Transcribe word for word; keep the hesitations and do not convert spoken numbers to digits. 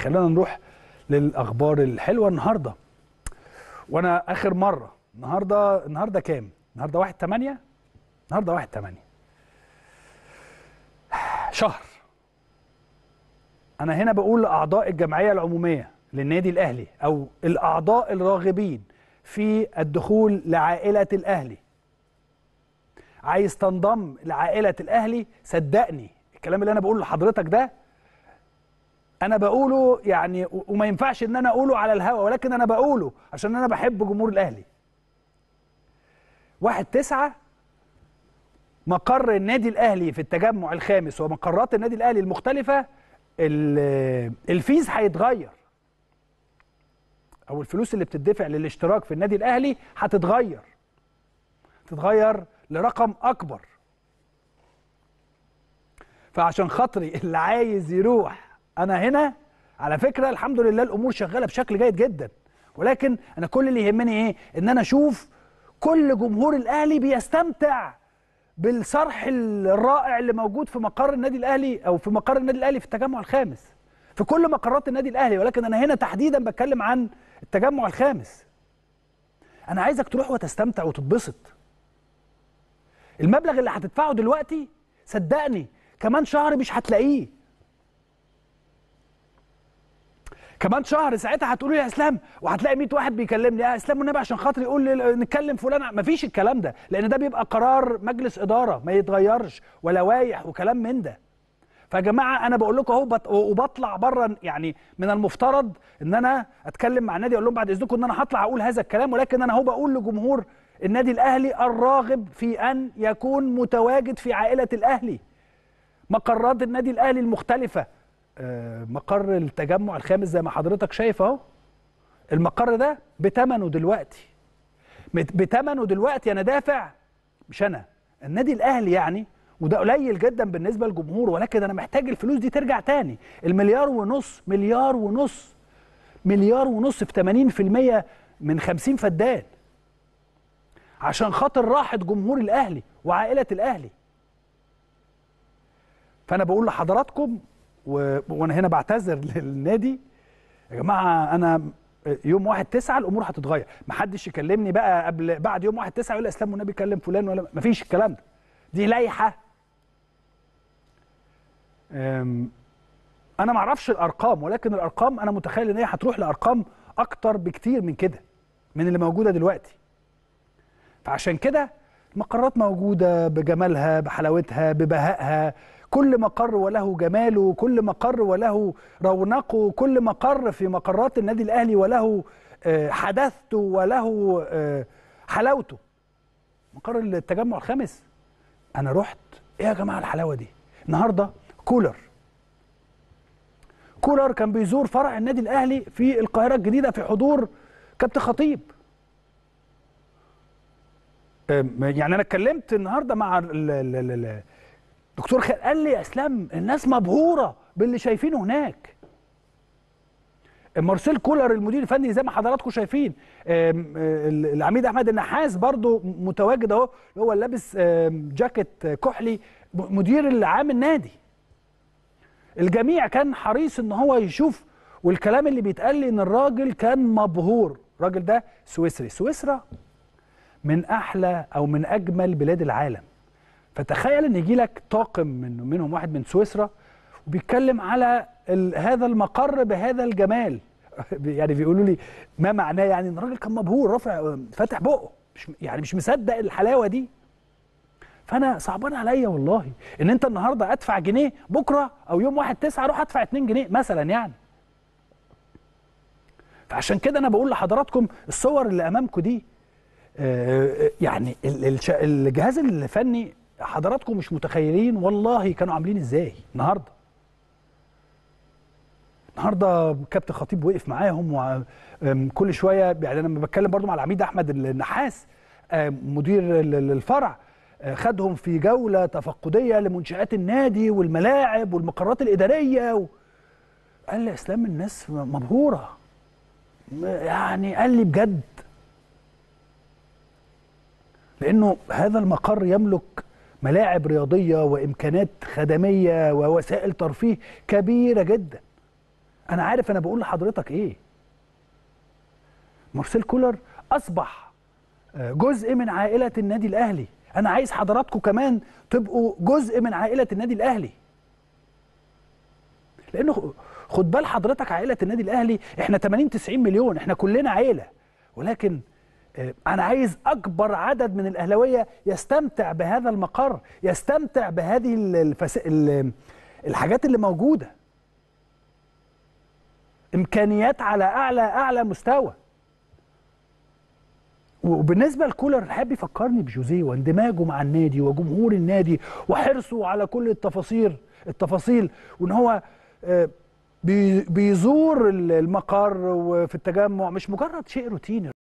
خلينا نروح للاخبار الحلوه النهارده. وانا اخر مره النهارده النهارده كام؟ النهارده واحد تمانية، النهارده واحد تمانية شهر. انا هنا بقول لاعضاء الجمعيه العموميه للنادي الاهلي او الاعضاء الراغبين في الدخول لعائله الاهلي، عايز تنضم لعائله الاهلي، صدقني الكلام اللي انا بقوله لحضرتك ده انا بقوله يعني، وما ينفعش ان انا اقوله على الهوا، ولكن انا بقوله عشان انا بحب جمهور الاهلي. واحد تسعة مقر النادي الاهلي في التجمع الخامس ومقرات النادي الاهلي المختلفه الفيز هيتغير، او الفلوس اللي بتدفع للاشتراك في النادي الاهلي هتتغير، تتغير لرقم اكبر. فعشان خاطري اللي عايز يروح، انا هنا على فكره الحمد لله الامور شغاله بشكل جيد جدا، ولكن انا كل اللي يهمني ايه؟ ان انا اشوف كل جمهور الاهلي بيستمتع بالصرح الرائع اللي موجود في مقر النادي الاهلي او في مقر النادي الاهلي في التجمع الخامس، في كل مقرات النادي الاهلي، ولكن انا هنا تحديدا بتكلم عن التجمع الخامس. انا عايزك تروح وتستمتع وتتبسط. المبلغ اللي هتدفعه دلوقتي صدقني كمان شهر مش هتلاقيه، كمان شهر ساعتها هتقولوا لي يا اسلام، وهتلاقي مية واحد بيكلمني يا اسلام والنبي عشان خاطري قول لي نتكلم فلان. مفيش الكلام ده، لان ده بيبقى قرار مجلس اداره ما يتغيرش، ولوائح وكلام من ده. فيا جماعه انا بقول لكم اهو، وبطلع بره، يعني من المفترض ان انا اتكلم مع النادي اقول لهم بعد اذنكم ان انا هطلع اقول هذا الكلام، ولكن انا اهو بقول لجمهور النادي الاهلي الراغب في ان يكون متواجد في عائله الاهلي. مقرات النادي الاهلي المختلفه، مقر التجمع الخامس زي ما حضرتك شايف اهو، المقر ده بتمنه دلوقتي، بتمنه دلوقتي انا دافع، مش انا، النادي الاهلي يعني، وده قليل جدا بالنسبه للجمهور، ولكن انا محتاج الفلوس دي ترجع تاني. المليار ونص، مليار ونص، مليار ونص في ثمانين في المية من خمسين فدان، عشان خاطر راحه جمهور الاهلي وعائله الاهلي. فانا بقول لحضراتكم و... وانا هنا بعتذر للنادي يا جماعه، انا يوم واحد تسعة الامور هتتغير. محدش يكلمني بقى قبل بعد يوم واحد تسعة يقول لي اسلام والنبي كلم فلان، ولا مفيش الكلام ده، دي لائحه. انا ما اعرفش الارقام، ولكن الارقام انا متخيل ان هي هتروح لارقام اكتر بكتير من كده، من اللي موجوده دلوقتي. فعشان كده المقرات موجوده بجمالها، بحلاوتها، ببهائها، كل مقر وله جماله، كل مقر وله رونقه، كل مقر في مقرات النادي الاهلي وله حداثته وله حلاوته. مقر التجمع الخامس انا رحت، ايه يا جماعه الحلاوه دي؟ النهارده كولر كولر كان بيزور فرع النادي الاهلي في القاهره الجديده في حضور كابتن خطيب. يعني انا اتكلمت النهارده مع الدكتور خالد، قال لي يا اسلام الناس مبهوره باللي شايفينه هناك. مارسيل كولر المدير الفني زي ما حضراتكم شايفين، العميد احمد النحاس برضو متواجد اهو، اللي هو لابس جاكيت كحلي، مدير العام النادي. الجميع كان حريص ان هو يشوف، والكلام اللي بيتقال لي ان الراجل كان مبهور. الراجل ده سويسري، سويسرا من احلى او من اجمل بلاد العالم. فتخيل ان يجي لك طاقم من منهم واحد من سويسرا وبيتكلم على هذا المقر بهذا الجمال. يعني بيقولوا لي ما معناه، يعني ان الراجل كان مبهور، رافع فاتح بقه، مش يعني مش مصدق الحلاوه دي. فانا صعبان عليا والله ان انت النهارده ادفع جنيه، بكره او يوم واحد تسعة اروح ادفع اتنين جنيه مثلا يعني. فعشان كده انا بقول لحضراتكم الصور اللي امامكم دي، يعني الجهاز الفني حضراتكم مش متخيلين والله كانوا عاملين ازاي النهارده. النهارده كابتن خطيب وقف معاهم، وكل شويه يعني انا بتكلم برضو مع العميد احمد النحاس مدير الفرع، خدهم في جوله تفقديه لمنشآت النادي والملاعب والمقرات الاداريه و... قال لي اسلام الناس مبهوره، يعني قال لي بجد، لانه هذا المقر يملك ملاعب رياضيه وامكانات خدميه ووسائل ترفيه كبيره جدا. انا عارف انا بقول لحضرتك ايه. مارسيل كولر اصبح جزء من عائله النادي الاهلي. انا عايز حضراتكم كمان تبقوا جزء من عائله النادي الاهلي، لانه خد بال حضرتك عائله النادي الاهلي احنا ثمانين تسعين مليون، احنا كلنا عائله، ولكن انا عايز اكبر عدد من الاهلاويه يستمتع بهذا المقر، يستمتع بهذه الفس... الحاجات اللي موجوده، امكانيات على اعلى اعلى مستوى. وبالنسبه لكولر الحقيقه بيفكرني بجوزيه واندماجه مع النادي وجمهور النادي وحرصه على كل التفاصيل التفاصيل وان هو بيزور المقر وفي التجمع، مش مجرد شيء روتيني.